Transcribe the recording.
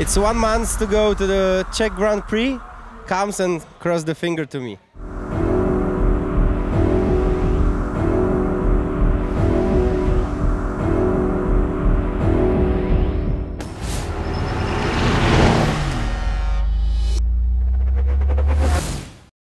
It's 1 month to go to the Czech Grand Prix. Comes and cross the finger to me.